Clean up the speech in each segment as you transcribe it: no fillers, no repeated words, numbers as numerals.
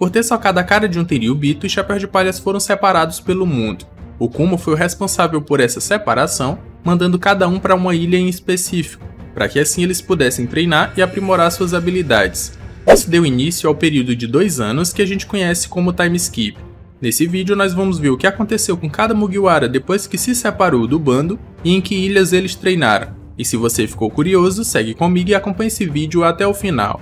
Por ter socado a cara de um Tenryubito, os Chapéus de Palhas foram separados pelo mundo. O Kuma foi o responsável por essa separação, mandando cada um para uma ilha em específico, para que assim eles pudessem treinar e aprimorar suas habilidades. Isso deu início ao período de 2 anos que a gente conhece como Time Skip. Nesse vídeo nós vamos ver o que aconteceu com cada Mugiwara depois que se separou do bando e em que ilhas eles treinaram. E se você ficou curioso, segue comigo e acompanhe esse vídeo até o final.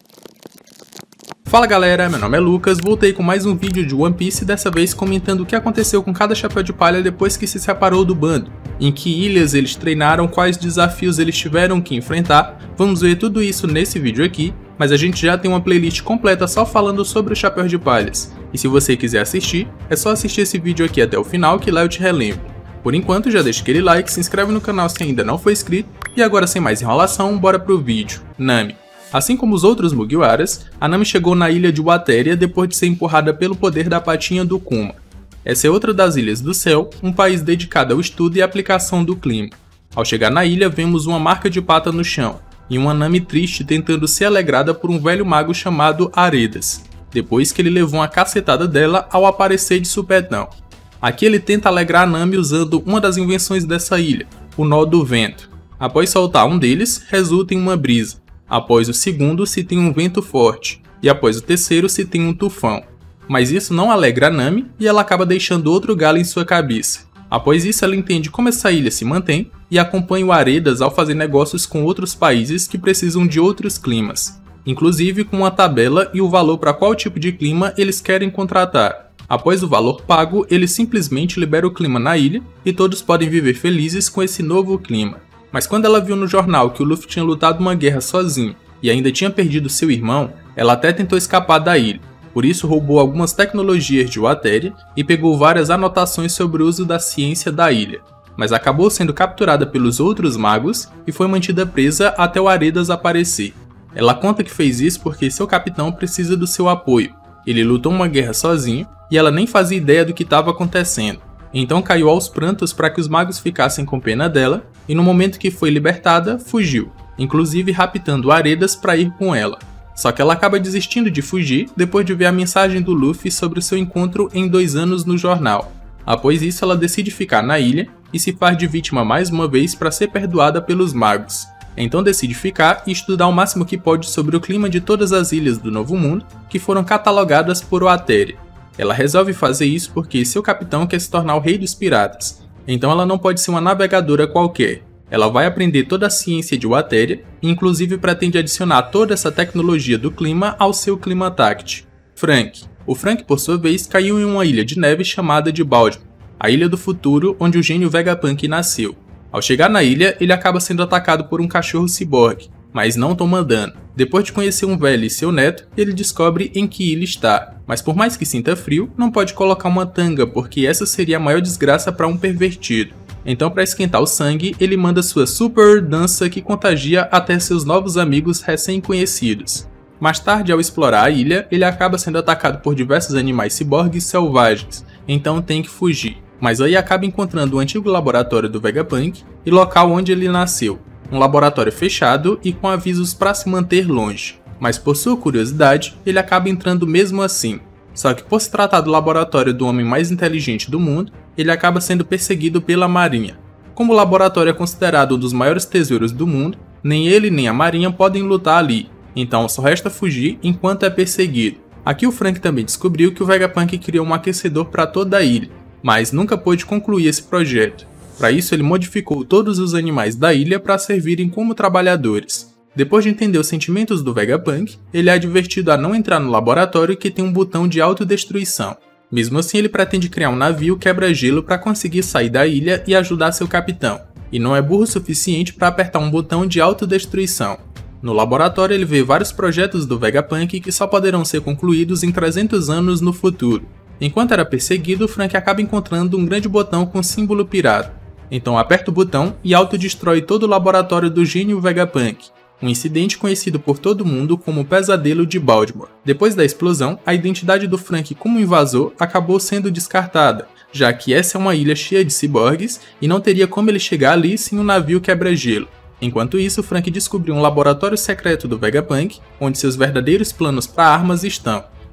Fala galera, meu nome é Lucas, voltei com mais um vídeo de One Piece, dessa vez comentando o que aconteceu com cada Chapéu de Palha depois que se separou do bando, em que ilhas eles treinaram, quais desafios eles tiveram que enfrentar. Vamos ver tudo isso nesse vídeo aqui, mas a gente já tem uma playlist completa só falando sobre os Chapéus de Palhas, e se você quiser assistir, é só assistir esse vídeo aqui até o final que lá eu te relembro. Por enquanto já deixa aquele like, se inscreve no canal se ainda não for inscrito, e agora sem mais enrolação, bora pro vídeo. Nami. Assim como os outros Mugiwaras, a Nami chegou na ilha de Wateria depois de ser empurrada pelo poder da patinha do Kuma. Essa é outra das Ilhas do Céu, um país dedicado ao estudo e aplicação do clima. Ao chegar na ilha, vemos uma marca de pata no chão, e uma Nami triste tentando ser alegrada por um velho mago chamado Aredas, depois que ele levou uma cacetada dela ao aparecer de supetão. Aqui ele tenta alegrar a Nami usando uma das invenções dessa ilha, o nó do vento. Após soltar um deles, resulta em uma brisa. Após o segundo, se tem um vento forte, e após o terceiro, se tem um tufão. Mas isso não alegra a Nami, e ela acaba deixando outro galo em sua cabeça. Após isso, ela entende como essa ilha se mantém, e acompanha o Aredas ao fazer negócios com outros países que precisam de outros climas, inclusive com uma tabela e o valor para qual tipo de clima eles querem contratar. Após o valor pago, ele simplesmente libera o clima na ilha, e todos podem viver felizes com esse novo clima. Mas quando ela viu no jornal que o Luffy tinha lutado uma guerra sozinho e ainda tinha perdido seu irmão, ela até tentou escapar da ilha. Por isso roubou algumas tecnologias de Wateria e pegou várias anotações sobre o uso da ciência da ilha. Mas acabou sendo capturada pelos outros magos e foi mantida presa até o Aredas aparecer. Ela conta que fez isso porque seu capitão precisa do seu apoio. Ele lutou uma guerra sozinho e ela nem fazia ideia do que estava acontecendo. Então caiu aos prantos para que os magos ficassem com pena dela, e no momento que foi libertada, fugiu, inclusive raptando Aredas para ir com ela. Só que ela acaba desistindo de fugir depois de ver a mensagem do Luffy sobre o seu encontro em 2 anos no jornal. Após isso, ela decide ficar na ilha e se faz de vítima mais uma vez para ser perdoada pelos magos. Então decide ficar e estudar o máximo que pode sobre o clima de todas as ilhas do Novo Mundo que foram catalogadas por Wateria. Ela resolve fazer isso porque seu capitão quer se tornar o rei dos piratas, então ela não pode ser uma navegadora qualquer. Ela vai aprender toda a ciência de Wateria e inclusive pretende adicionar toda essa tecnologia do clima ao seu Clima-Tact. Frank. O Frank, por sua vez, caiu em uma ilha de neve chamada de Baldwin, a ilha do futuro onde o gênio Vegapunk nasceu. Ao chegar na ilha, ele acaba sendo atacado por um cachorro ciborgue, mas não toma dano. Depois de conhecer um velho e seu neto, ele descobre em que ilha está. Mas por mais que sinta frio, não pode colocar uma tanga, porque essa seria a maior desgraça para um pervertido. Então, para esquentar o sangue, ele manda sua super dança que contagia até seus novos amigos recém-conhecidos. Mais tarde, ao explorar a ilha, ele acaba sendo atacado por diversos animais ciborgues selvagens, então tem que fugir. Mas aí acaba encontrando o antigo laboratório do Vegapunk e local onde ele nasceu. Um laboratório fechado e com avisos para se manter longe. Mas por sua curiosidade, ele acaba entrando mesmo assim. Só que por se tratar do laboratório do homem mais inteligente do mundo, ele acaba sendo perseguido pela marinha. Como o laboratório é considerado um dos maiores tesouros do mundo, nem ele nem a marinha podem lutar ali, então só resta fugir enquanto é perseguido. Aqui o Frank também descobriu que o Vegapunk criou um aquecedor para toda a ilha, mas nunca pôde concluir esse projeto. Para isso ele modificou todos os animais da ilha para servirem como trabalhadores. Depois de entender os sentimentos do Vegapunk, ele é advertido a não entrar no laboratório que tem um botão de autodestruição. Mesmo assim, ele pretende criar um navio quebra-gelo para conseguir sair da ilha e ajudar seu capitão, e não é burro o suficiente para apertar um botão de autodestruição. No laboratório ele vê vários projetos do Vegapunk que só poderão ser concluídos em 300 anos no futuro. Enquanto era perseguido, Frank acaba encontrando um grande botão com símbolo pirata. Então aperta o botão e autodestrói todo o laboratório do gênio Vegapunk. Um incidente conhecido por todo mundo como o Pesadelo de Baltimore. Depois da explosão, a identidade do Frank como invasor acabou sendo descartada, já que essa é uma ilha cheia de ciborgues e não teria como ele chegar ali sem um navio quebra-gelo. Enquanto isso, Frank descobriu um laboratório secreto do Vegapunk, onde seus verdadeiros planos para armas estão,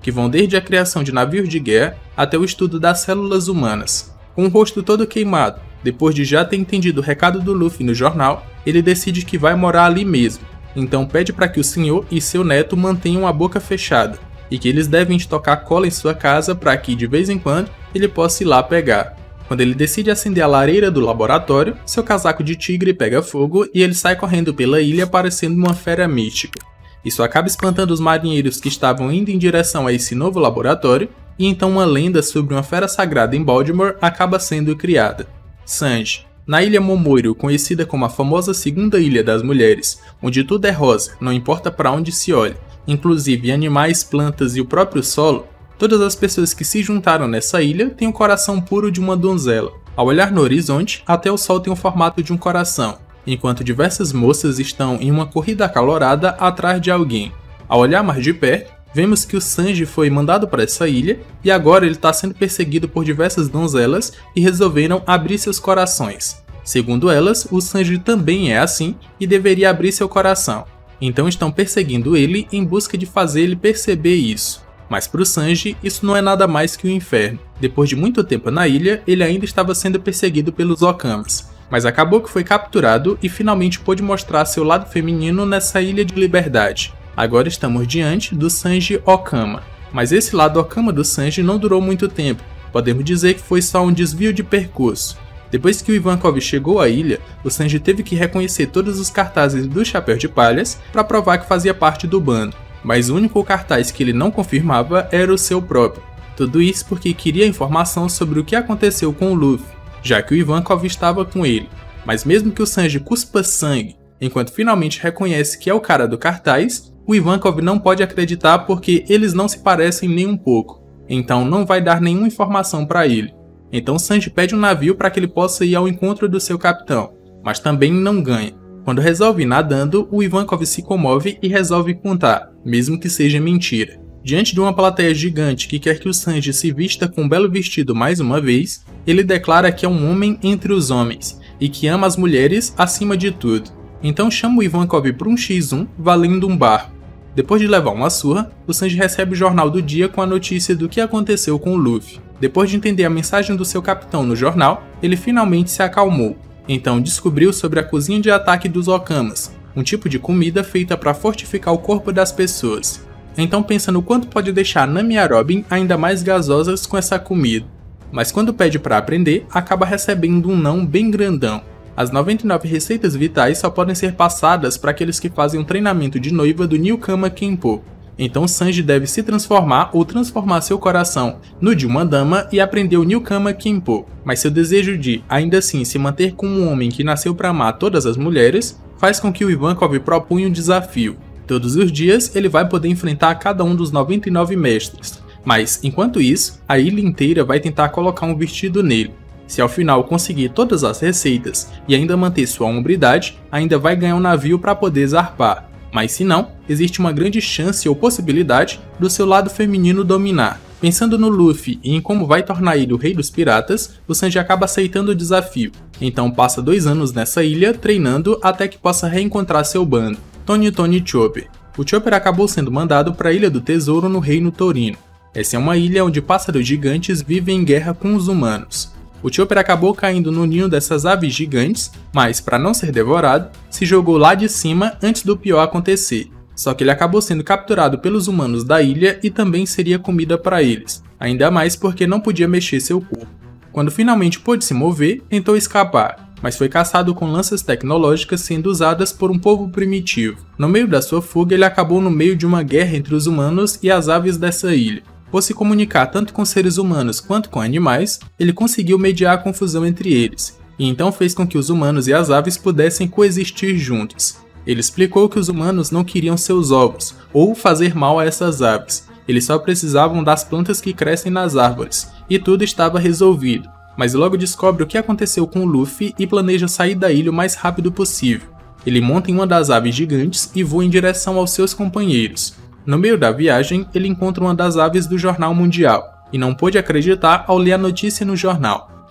que vão desde a criação de navios de guerra até o estudo das células humanas. Com o rosto todo queimado, depois de já ter entendido o recado do Luffy no jornal, ele decide que vai morar ali mesmo. Então pede para que o senhor e seu neto mantenham a boca fechada, e que eles devem estocar cola em sua casa para que, de vez em quando, ele possa ir lá pegar. Quando ele decide acender a lareira do laboratório, seu casaco de tigre pega fogo e ele sai correndo pela ilha parecendo uma fera mística. Isso acaba espantando os marinheiros que estavam indo em direção a esse novo laboratório, e então uma lenda sobre uma fera sagrada em Baltimore acaba sendo criada. Sanji. Na ilha Momoiro, conhecida como a famosa Segunda Ilha das Mulheres, onde tudo é rosa, não importa para onde se olhe, inclusive animais, plantas e o próprio solo, todas as pessoas que se juntaram nessa ilha têm o coração puro de uma donzela. Ao olhar no horizonte, até o sol tem o formato de um coração, enquanto diversas moças estão em uma corrida acalorada atrás de alguém. Ao olhar mais de perto, vemos que o Sanji foi mandado para essa ilha e agora ele está sendo perseguido por diversas donzelas e resolveram abrir seus corações. Segundo elas, o Sanji também é assim e deveria abrir seu coração. Então estão perseguindo ele em busca de fazer ele perceber isso. Mas para o Sanji, isso não é nada mais que um inferno. Depois de muito tempo na ilha, ele ainda estava sendo perseguido pelos Okamas. Mas acabou que foi capturado e finalmente pôde mostrar seu lado feminino nessa ilha de liberdade. Agora estamos diante do Sanji Okama. Mas esse lado Okama do Sanji não durou muito tempo. Podemos dizer que foi só um desvio de percurso. Depois que o Ivankov chegou à ilha, o Sanji teve que reconhecer todos os cartazes do Chapéu de Palhas para provar que fazia parte do bando. Mas o único cartaz que ele não confirmava era o seu próprio. Tudo isso porque queria informação sobre o que aconteceu com o Luffy, já que o Ivankov estava com ele. Mas mesmo que o Sanji cuspa sangue, enquanto finalmente reconhece que é o cara do cartaz, o Ivankov não pode acreditar porque eles não se parecem nem um pouco. Então não vai dar nenhuma informação para ele. Então Sanji pede um navio para que ele possa ir ao encontro do seu capitão, mas também não ganha. Quando resolve ir nadando, o Ivankov se comove e resolve contar, mesmo que seja mentira. Diante de uma plateia gigante que quer que o Sanji se vista com um belo vestido mais uma vez, ele declara que é um homem entre os homens e que ama as mulheres acima de tudo. Então chama o Ivankov para um X1 valendo um barco. Depois de levar uma surra, o Sanji recebe o jornal do dia com a notícia do que aconteceu com o Luffy. Depois de entender a mensagem do seu capitão no jornal, ele finalmente se acalmou. Então descobriu sobre a cozinha de ataque dos Okamas, um tipo de comida feita para fortificar o corpo das pessoas. Então pensa no quanto pode deixar Nami e a Robin ainda mais gasosas com essa comida. Mas quando pede para aprender, acaba recebendo um não bem grandão. As 99 receitas vitais só podem ser passadas para aqueles que fazem um treinamento de noiva do Newkama Kenpo. Então Sanji deve se transformar ou transformar seu coração no de uma dama e aprender o Newkama Kenpo. Mas seu desejo de, ainda assim, se manter como um homem que nasceu para amar todas as mulheres, faz com que o Ivankov propunha um desafio. Todos os dias ele vai poder enfrentar cada um dos 99 mestres. Mas, enquanto isso, a ilha inteira vai tentar colocar um vestido nele. Se ao final conseguir todas as receitas e ainda manter sua hombridade, ainda vai ganhar um navio para poder zarpar. Mas se não, existe uma grande chance ou possibilidade do seu lado feminino dominar. Pensando no Luffy e em como vai tornar ele o rei dos piratas, o Sanji acaba aceitando o desafio. Então passa 2 anos nessa ilha treinando até que possa reencontrar seu bando, Tony Chopper. O Chopper acabou sendo mandado para a Ilha do Tesouro no Reino Torino. Essa é uma ilha onde pássaros gigantes vivem em guerra com os humanos. O Chopper acabou caindo no ninho dessas aves gigantes, mas, para não ser devorado, se jogou lá de cima antes do pior acontecer. Só que ele acabou sendo capturado pelos humanos da ilha e também seria comida para eles, ainda mais porque não podia mexer seu corpo. Quando finalmente pôde se mover, tentou escapar, mas foi caçado com lanças tecnológicas sendo usadas por um povo primitivo. No meio da sua fuga, ele acabou no meio de uma guerra entre os humanos e as aves dessa ilha. Por se comunicar tanto com seres humanos quanto com animais, ele conseguiu mediar a confusão entre eles, e então fez com que os humanos e as aves pudessem coexistir juntos. Ele explicou que os humanos não queriam seus ovos, ou fazer mal a essas aves, eles só precisavam das plantas que crescem nas árvores, e tudo estava resolvido. Mas logo descobre o que aconteceu com o Luffy e planeja sair da ilha o mais rápido possível. Ele monta em uma das aves gigantes e voa em direção aos seus companheiros. No meio da viagem, ele encontra uma das aves do Jornal Mundial, e não pôde acreditar ao ler a notícia no jornal.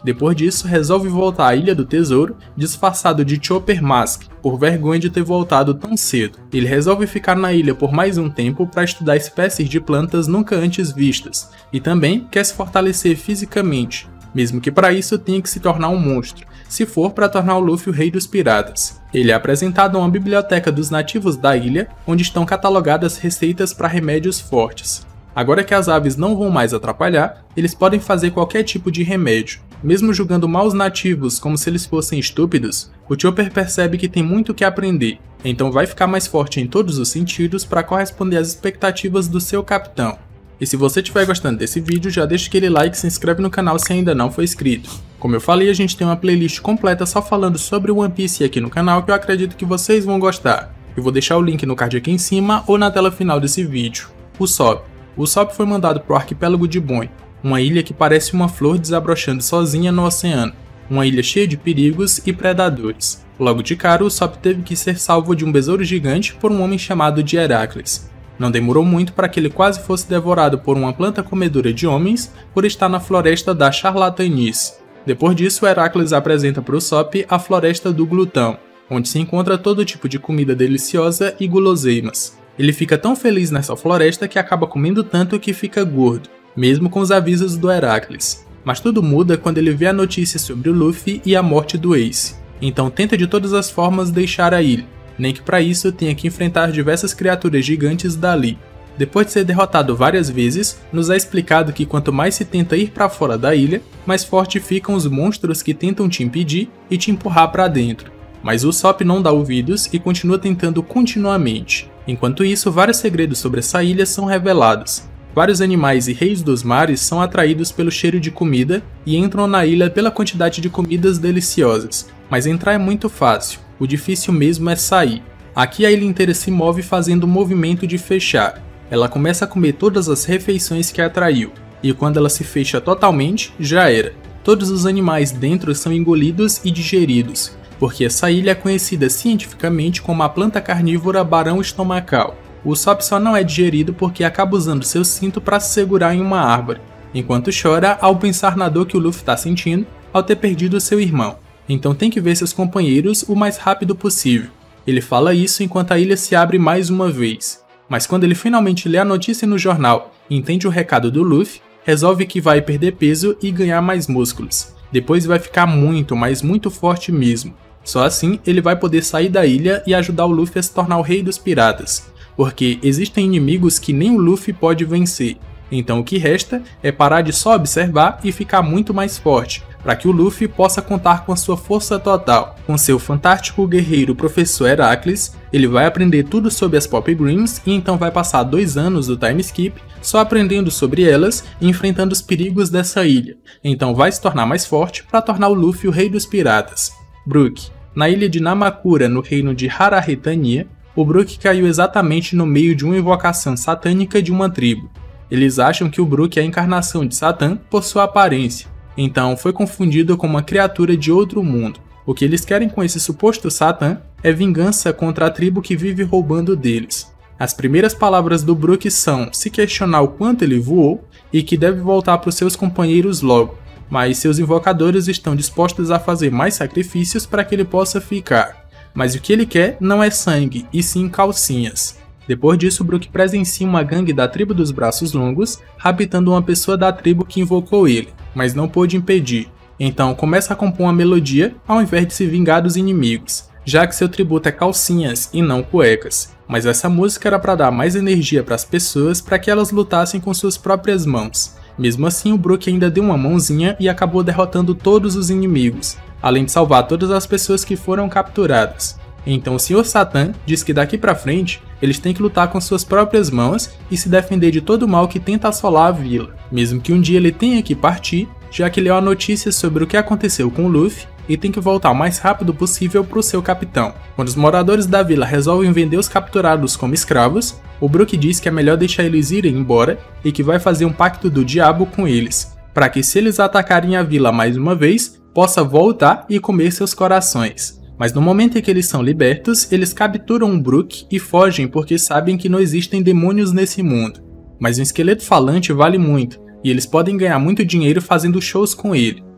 Depois disso, resolve voltar à Ilha do Tesouro, disfarçado de Chopper Mask, por vergonha de ter voltado tão cedo. Ele resolve ficar na ilha por mais um tempo para estudar espécies de plantas nunca antes vistas, e também quer se fortalecer fisicamente, mesmo que para isso tenha que se tornar um monstro, se for para tornar o Luffy o rei dos piratas. Ele é apresentado a uma biblioteca dos nativos da ilha, onde estão catalogadas receitas para remédios fortes. Agora que as aves não vão mais atrapalhar, eles podem fazer qualquer tipo de remédio. Mesmo julgando mal os nativos como se eles fossem estúpidos, o Chopper percebe que tem muito o que aprender, então vai ficar mais forte em todos os sentidos para corresponder às expectativas do seu capitão. E se você estiver gostando desse vídeo, já deixa aquele like e se inscreve no canal se ainda não for inscrito. Como eu falei, a gente tem uma playlist completa só falando sobre One Piece aqui no canal que eu acredito que vocês vão gostar. Eu vou deixar o link no card aqui em cima ou na tela final desse vídeo. Usopp. Usopp foi mandado para o arquipélago de Boi, uma ilha que parece uma flor desabrochando sozinha no oceano, uma ilha cheia de perigos e predadores. Logo de cara, Usopp teve que ser salvo de um besouro gigante por um homem chamado de Heracles. Não demorou muito para que ele quase fosse devorado por uma planta comedora de homens por estar na floresta da charlatanice. Depois disso, Heracles apresenta para Usopp a floresta do glutão, onde se encontra todo tipo de comida deliciosa e guloseimas. Ele fica tão feliz nessa floresta que acaba comendo tanto que fica gordo, mesmo com os avisos do Heracles. Mas tudo muda quando ele vê a notícia sobre o Luffy e a morte do Ace. Então tenta de todas as formas deixar a ilha, nem que para isso tenha que enfrentar diversas criaturas gigantes dali. Depois de ser derrotado várias vezes, nos é explicado que quanto mais se tenta ir para fora da ilha, mais forte ficam os monstros que tentam te impedir e te empurrar para dentro. Mas o Usopp não dá ouvidos e continua tentando continuamente. Enquanto isso, vários segredos sobre essa ilha são revelados. Vários animais e reis dos mares são atraídos pelo cheiro de comida e entram na ilha pela quantidade de comidas deliciosas. Mas entrar é muito fácil, o difícil mesmo é sair. Aqui a ilha inteira se move fazendo o movimento de fechar. Ela começa a comer todas as refeições que atraiu, e quando ela se fecha totalmente, já era. Todos os animais dentro são engolidos e digeridos, porque essa ilha é conhecida cientificamente como a planta carnívora barão estomacal. O Usopp só não é digerido porque acaba usando seu cinto para se segurar em uma árvore, enquanto chora ao pensar na dor que o Luffy está sentindo ao ter perdido seu irmão. Então tem que ver seus companheiros o mais rápido possível. Ele fala isso enquanto a ilha se abre mais uma vez. Mas quando ele finalmente lê a notícia no jornal e entende o recado do Luffy, resolve que vai perder peso e ganhar mais músculos. Depois vai ficar muito, mas muito forte mesmo. Só assim ele vai poder sair da ilha e ajudar o Luffy a se tornar o rei dos piratas, porque existem inimigos que nem o Luffy pode vencer. Então o que resta é parar de só observar e ficar muito mais forte, para que o Luffy possa contar com a sua força total. Com seu fantástico guerreiro professor Heracles, ele vai aprender tudo sobre as Popgreens e então vai passar 2 anos do time skip só aprendendo sobre elas e enfrentando os perigos dessa ilha. Então vai se tornar mais forte para tornar o Luffy o rei dos piratas. Brook. Na ilha de Namakura, no reino de Harahetania, o Brook caiu exatamente no meio de uma invocação satânica de uma tribo. Eles acham que o Brook é a encarnação de Satã por sua aparência, então foi confundido com uma criatura de outro mundo. O que eles querem com esse suposto Satã é vingança contra a tribo que vive roubando deles. As primeiras palavras do Brook são se questionar o quanto ele voou e que deve voltar para os seus companheiros logo, mas seus invocadores estão dispostos a fazer mais sacrifícios para que ele possa ficar. Mas o que ele quer não é sangue, e sim calcinhas. Depois disso, Brook presencia uma gangue da tribo dos braços longos, raptando uma pessoa da tribo que invocou ele, mas não pôde impedir. Então começa a compor uma melodia ao invés de se vingar dos inimigos, já que seu tributo é calcinhas e não cuecas. Mas essa música era para dar mais energia para as pessoas para que elas lutassem com suas próprias mãos. Mesmo assim, o Brook ainda deu uma mãozinha e acabou derrotando todos os inimigos, além de salvar todas as pessoas que foram capturadas. Então o Sr. Satã diz que daqui pra frente, eles têm que lutar com suas próprias mãos e se defender de todo o mal que tenta assolar a vila, mesmo que um dia ele tenha que partir, já que leu a notícia sobre o que aconteceu com o Luffy e tem que voltar o mais rápido possível para o seu capitão. Quando os moradores da vila resolvem vender os capturados como escravos, o Brook diz que é melhor deixar eles irem embora e que vai fazer um pacto do diabo com eles, para que se eles atacarem a vila mais uma vez, possa voltar e comer seus corações. Mas no momento em que eles são libertos, eles capturam o Brook e fogem porque sabem que não existem demônios nesse mundo. Mas um esqueleto falante vale muito, e eles podem ganhar muito dinheiro fazendo shows com ele.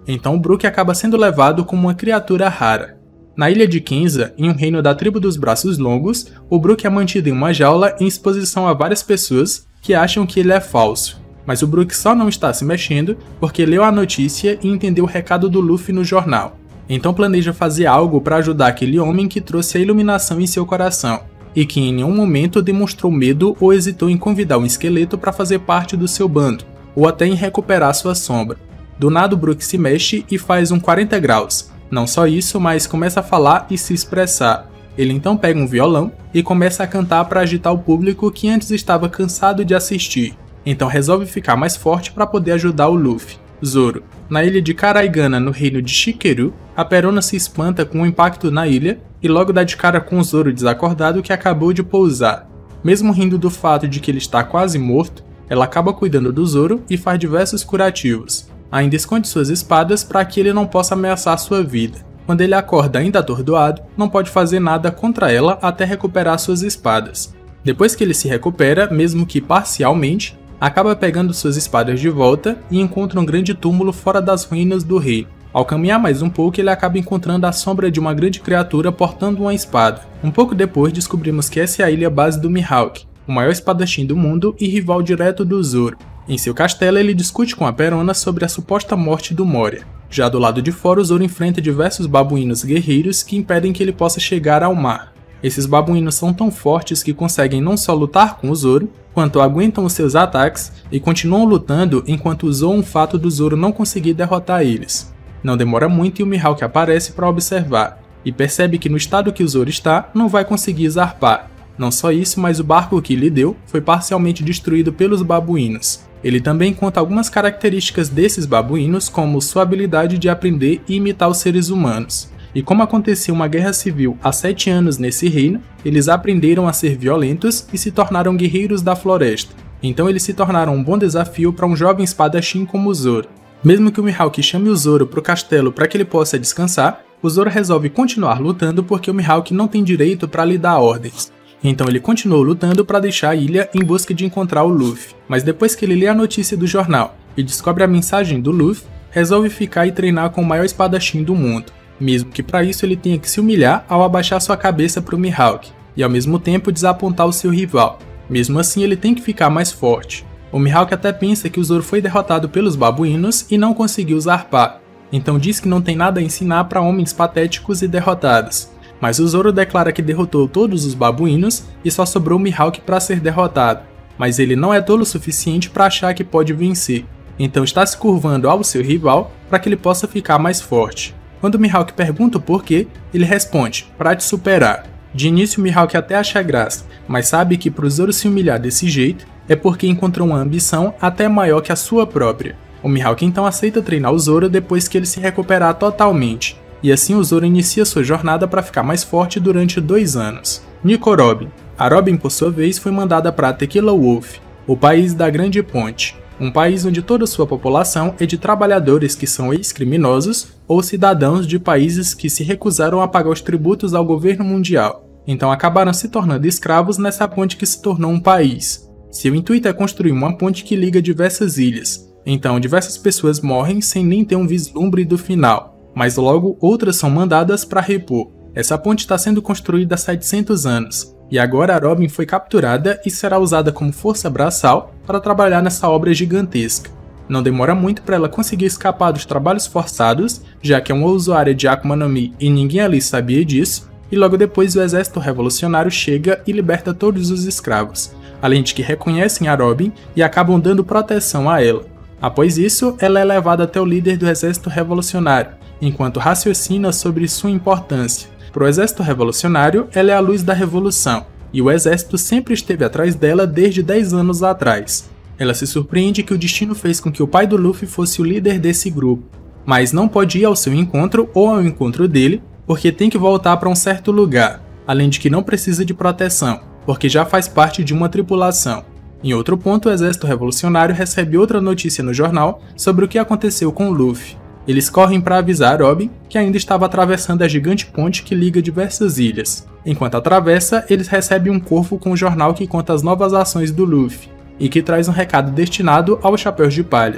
Então o Brook acaba sendo levado como uma criatura rara. Na ilha de Kensa, em um reino da tribo dos braços longos, o Brook é mantido em uma jaula em exposição a várias pessoas que acham que ele é falso. Mas o Brook só não está se mexendo porque leu a notícia e entendeu o recado do Luffy no jornal. Então planeja fazer algo para ajudar aquele homem que trouxe a iluminação em seu coração, e que em nenhum momento demonstrou medo ou hesitou em convidar um esqueleto para fazer parte do seu bando, ou até em recuperar sua sombra. Do nada o Brook se mexe e faz um 40 graus. Não só isso, mas começa a falar e se expressar. Ele então pega um violão e começa a cantar para agitar o público que antes estava cansado de assistir. Então resolve ficar mais forte para poder ajudar o Luffy. Zoro. Na ilha de Karaigana, no reino de Shikeru, a Perona se espanta com o impacto na ilha e logo dá de cara com o Zoro desacordado que acabou de pousar. Mesmo rindo do fato de que ele está quase morto, ela acaba cuidando do Zoro e faz diversos curativos. Ainda esconde suas espadas para que ele não possa ameaçar sua vida. Quando ele acorda ainda atordoado, não pode fazer nada contra ela até recuperar suas espadas. Depois que ele se recupera, mesmo que parcialmente, acaba pegando suas espadas de volta e encontra um grande túmulo fora das ruínas do rei. Ao caminhar mais um pouco, ele acaba encontrando a sombra de uma grande criatura portando uma espada. Um pouco depois, descobrimos que essa é a ilha base do Mihawk, o maior espadachim do mundo e rival direto do Zoro. Em seu castelo, ele discute com a Perona sobre a suposta morte do Moria. Já do lado de fora, o Zoro enfrenta diversos babuínos guerreiros que impedem que ele possa chegar ao mar. Esses babuínos são tão fortes que conseguem não só lutar com o Zoro, quanto aguentam os seus ataques e continuam lutando enquanto usam o fato do Zoro não conseguir derrotar eles. Não demora muito e o Mihawk aparece para observar, e percebe que no estado que o Zoro está, não vai conseguir zarpar. Não só isso, mas o barco que lhe deu foi parcialmente destruído pelos babuínos. Ele também conta algumas características desses babuínos, como sua habilidade de aprender e imitar os seres humanos. E como aconteceu uma guerra civil há 7 anos nesse reino, eles aprenderam a ser violentos e se tornaram guerreiros da floresta. Então eles se tornaram um bom desafio para um jovem espadachim como o Zoro. Mesmo que o Mihawk chame o Zoro para o castelo para que ele possa descansar, o Zoro resolve continuar lutando porque o Mihawk não tem direito para lhe dar ordens. Então ele continuou lutando para deixar a ilha em busca de encontrar o Luffy. Mas depois que ele lê a notícia do jornal e descobre a mensagem do Luffy, resolve ficar e treinar com o maior espadachim do mundo. Mesmo que para isso ele tenha que se humilhar ao abaixar sua cabeça para o Mihawk, e ao mesmo tempo desapontar o seu rival. Mesmo assim ele tem que ficar mais forte. O Mihawk até pensa que o Zoro foi derrotado pelos babuínos e não conseguiu zarpar, então diz que não tem nada a ensinar para homens patéticos e derrotados. Mas o Zoro declara que derrotou todos os babuínos e só sobrou o Mihawk para ser derrotado. Mas ele não é tolo o suficiente para achar que pode vencer, então está se curvando ao seu rival para que ele possa ficar mais forte. Quando o Mihawk pergunta o porquê, ele responde, para te superar. De início o Mihawk até acha graça, mas sabe que para o Zoro se humilhar desse jeito é porque encontrou uma ambição até maior que a sua própria. O Mihawk então aceita treinar o Zoro depois que ele se recuperar totalmente, e assim o Zoro inicia sua jornada para ficar mais forte durante 2 anos. Nico Robin. A Robin, por sua vez, foi mandada para Tequila Wolf, o país da Grande Ponte, um país onde toda sua população é de trabalhadores que são ex-criminosos ou cidadãos de países que se recusaram a pagar os tributos ao governo mundial. Então acabaram se tornando escravos nessa ponte que se tornou um país. Seu intuito é construir uma ponte que liga diversas ilhas, então diversas pessoas morrem sem nem ter um vislumbre do final, mas logo outras são mandadas para repor. Essa ponte está sendo construída há 700 anos, e agora a Robin foi capturada e será usada como força braçal para trabalhar nessa obra gigantesca. Não demora muito para ela conseguir escapar dos trabalhos forçados, já que é uma usuária de Akuma no Mi e ninguém ali sabia disso, e logo depois o exército revolucionário chega e liberta todos os escravos, além de que reconhecem a Robin e acabam dando proteção a ela. Após isso, ela é levada até o líder do exército revolucionário, enquanto raciocina sobre sua importância. Para o exército revolucionário, ela é a luz da revolução, e o exército sempre esteve atrás dela desde 10 anos atrás. Ela se surpreende que o destino fez com que o pai do Luffy fosse o líder desse grupo, mas não pode ir ao seu encontro ou ao encontro dele, porque tem que voltar para um certo lugar, além de que não precisa de proteção, porque já faz parte de uma tripulação. Em outro ponto, o exército revolucionário recebe outra notícia no jornal sobre o que aconteceu com o Luffy. Eles correm para avisar a Robin que ainda estava atravessando a gigante ponte que liga diversas ilhas. Enquanto atravessa, eles recebem um corvo com um jornal que conta as novas ações do Luffy, e que traz um recado destinado aos Chapéus de Palhas,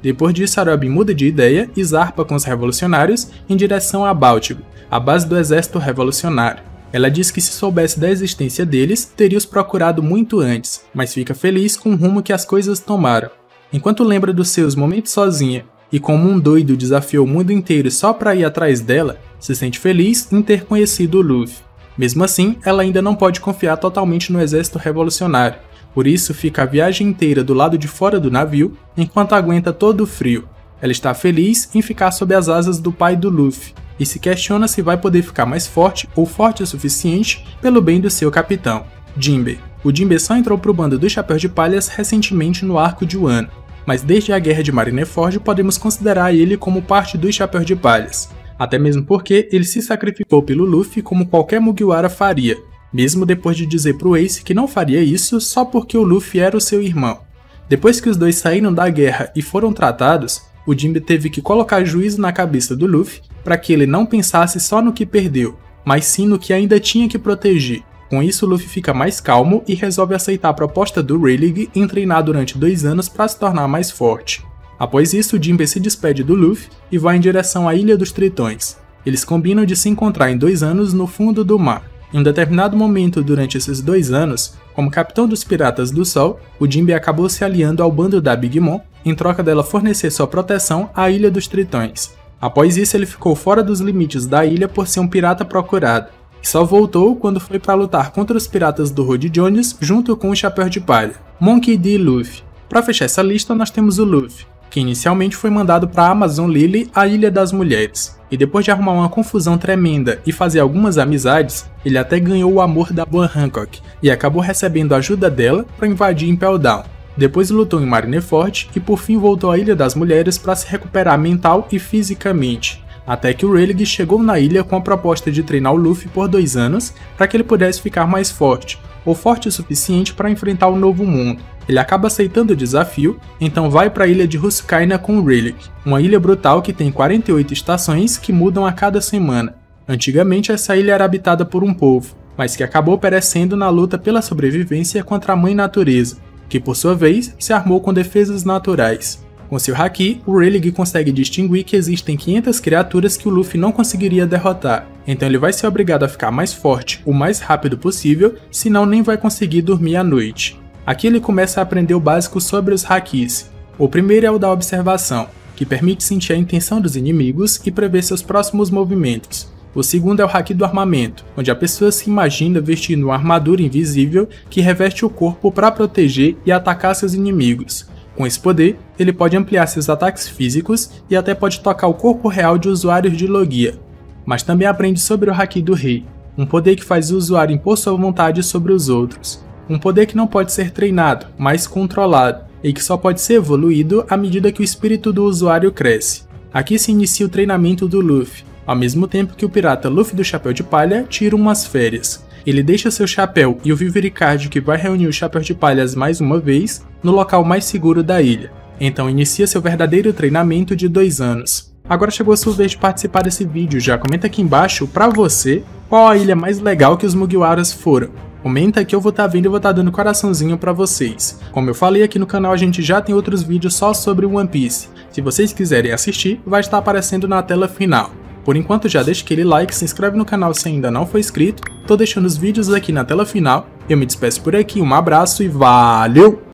Depois disso, a Robin muda de ideia e zarpa com os revolucionários em direção a Báltico, a base do exército revolucionário. Ela diz que se soubesse da existência deles, teria os procurado muito antes, mas fica feliz com o rumo que as coisas tomaram. Enquanto lembra dos seus momentos sozinha e como um doido desafiou o mundo inteiro só para ir atrás dela, se sente feliz em ter conhecido o Luffy. Mesmo assim, ela ainda não pode confiar totalmente no exército revolucionário, por isso fica a viagem inteira do lado de fora do navio enquanto aguenta todo o frio. Ela está feliz em ficar sob as asas do pai do Luffy, e se questiona se vai poder ficar mais forte ou forte o suficiente pelo bem do seu capitão, Jinbe. O Jinbe só entrou pro bando dos Chapéus de Palhas recentemente no arco de Wano, mas desde a guerra de Marineford podemos considerar ele como parte dos Chapéus de Palhas, até mesmo porque ele se sacrificou pelo Luffy como qualquer Mugiwara faria, mesmo depois de dizer pro Ace que não faria isso só porque o Luffy era o seu irmão. Depois que os dois saíram da guerra e foram tratados, o Jinbe teve que colocar juízo na cabeça do Luffy para que ele não pensasse só no que perdeu, mas sim no que ainda tinha que proteger. Com isso, o Luffy fica mais calmo e resolve aceitar a proposta do Rayleigh em treinar durante 2 anos para se tornar mais forte. Após isso, o Jinbe se despede do Luffy e vai em direção à Ilha dos Tritões. Eles combinam de se encontrar em 2 anos no fundo do mar. Em um determinado momento durante esses 2 anos, como capitão dos Piratas do Sol, o Jinbe acabou se aliando ao bando da Big Mom em troca dela fornecer sua proteção à Ilha dos Tritões. Após isso, ele ficou fora dos limites da ilha por ser um pirata procurado, e só voltou quando foi para lutar contra os piratas do Rod Jones junto com o Chapéu de Palha, Monkey D. Luffy. Para fechar essa lista, nós temos o Luffy, que inicialmente foi mandado para a Amazon Lily, a Ilha das Mulheres, e depois de arrumar uma confusão tremenda e fazer algumas amizades, ele até ganhou o amor da Boa Hancock e acabou recebendo a ajuda dela para invadir Impel Down. Depois lutou em Marineford e por fim voltou à Ilha das Mulheres para se recuperar mental e fisicamente, até que o Rayleigh chegou na ilha com a proposta de treinar o Luffy por 2 anos para que ele pudesse ficar mais forte, ou forte o suficiente para enfrentar o novo mundo. Ele acaba aceitando o desafio, então vai para a ilha de Husukaina com o Rayleigh, uma ilha brutal que tem 48 estações que mudam a cada semana. Antigamente essa ilha era habitada por um povo, mas que acabou perecendo na luta pela sobrevivência contra a Mãe Natureza, que por sua vez se armou com defesas naturais. Com seu Haki, o Rayleigh consegue distinguir que existem 500 criaturas que o Luffy não conseguiria derrotar, então ele vai ser obrigado a ficar mais forte o mais rápido possível, senão nem vai conseguir dormir à noite. Aqui ele começa a aprender o básico sobre os Hakis. O primeiro é o da observação, que permite sentir a intenção dos inimigos e prever seus próximos movimentos. O segundo é o Haki do armamento, onde a pessoa se imagina vestindo uma armadura invisível que reveste o corpo para proteger e atacar seus inimigos. Com esse poder, ele pode ampliar seus ataques físicos e até pode tocar o corpo real de usuários de Logia. Mas também aprende sobre o Haki do Rei, um poder que faz o usuário impor sua vontade sobre os outros. Um poder que não pode ser treinado, mas controlado, e que só pode ser evoluído à medida que o espírito do usuário cresce. Aqui se inicia o treinamento do Luffy, ao mesmo tempo que o pirata Luffy do Chapéu de Palha tira umas férias. Ele deixa seu chapéu e o Vivericard que vai reunir os Chapéus de Palhas mais uma vez no local mais seguro da ilha. Então inicia seu verdadeiro treinamento de 2 anos. Agora chegou a sua vez de participar desse vídeo, já comenta aqui embaixo pra você qual a ilha mais legal que os Mugiwaras foram. Comenta que eu vou estar vendo e vou estar dando coraçãozinho pra vocês. Como eu falei, aqui no canal a gente já tem outros vídeos só sobre One Piece. Se vocês quiserem assistir, vai estar aparecendo na tela final. Por enquanto já deixa aquele like, se inscreve no canal se ainda não for inscrito, tô deixando os vídeos aqui na tela final, eu me despeço por aqui, um abraço e valeu!